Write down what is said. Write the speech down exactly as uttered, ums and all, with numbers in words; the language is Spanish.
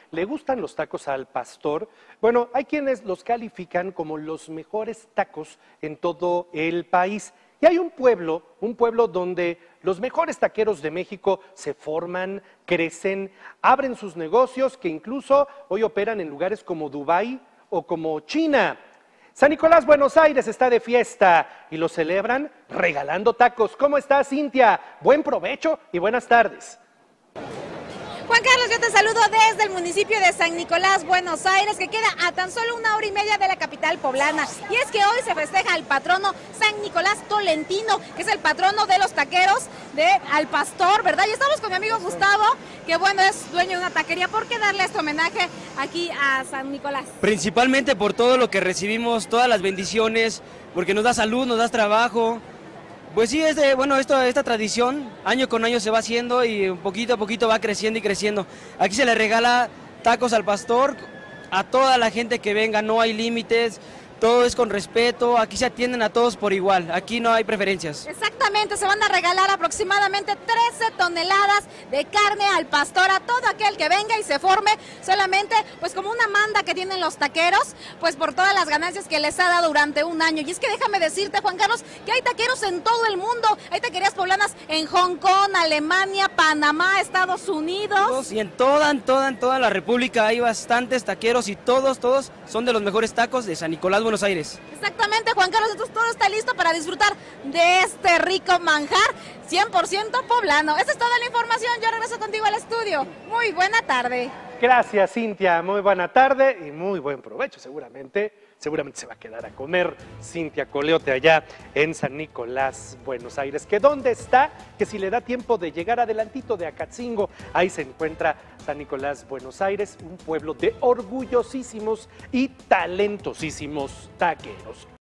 ¿Le gustan los tacos al pastor? Bueno, hay quienes los califican como los mejores tacos en todo el país. Y hay un pueblo, un pueblo donde los mejores taqueros de México se forman, crecen, abren sus negocios que incluso hoy operan en lugares como Dubái o como China. San Nicolás, Buenos Aires está de fiesta y lo celebran regalando tacos. ¿Cómo estás, Cintia? Buen provecho y buenas tardes. Juan Carlos, yo te saludo desde el municipio de San Nicolás, Buenos Aires, que queda a tan solo una hora y media de la capital poblana. Y es que hoy se festeja al patrono San Nicolás Tolentino, que es el patrono de los taqueros de Al Pastor, ¿verdad? Y estamos con mi amigo Gustavo, que bueno, es dueño de una taquería. ¿Por qué darle este homenaje aquí a San Nicolás? Principalmente por todo lo que recibimos, todas las bendiciones, porque nos da salud, nos da trabajo. Pues sí, este, bueno, esto, esta tradición año con año se va haciendo y poquito a poquito va creciendo y creciendo. Aquí se le regala tacos al pastor a toda la gente que venga, no hay límites, todo es con respeto, aquí se atienden a todos por igual, aquí no hay preferencias. Exactamente, se van a regalar aproximadamente trece toneladas de carne al pastor a todo aquel que venga y se forme, solamente pues como una manda que tienen los taqueros, pues por todas las ganancias que les ha dado durante un año. Y es que déjame decirte, Juan Carlos, que hay taqueros en todo el mundo, hay taquerías poblanas en Hong Kong, Alemania, Panamá, Estados Unidos. Y en toda, en toda, en toda la República hay bastantes taqueros y todos, todos son de los mejores tacos de San Nicolás, Buenos Aires. Exactamente, Juan Carlos, entonces todo está listo para disfrutar de este rico manjar cien por ciento poblano. Esa es toda la información, yo regreso contigo al estudio. Muy buena tarde. Gracias, Cintia, muy buena tarde y muy buen provecho. Seguramente, seguramente se va a quedar a comer Cintia Coleote allá en San Nicolás, Buenos Aires. ¿Que dónde está? Que si le da tiempo de llegar adelantito de Acatzingo, ahí se encuentra San Nicolás, Buenos Aires, un pueblo de orgullosísimos y talentosísimos taqueros.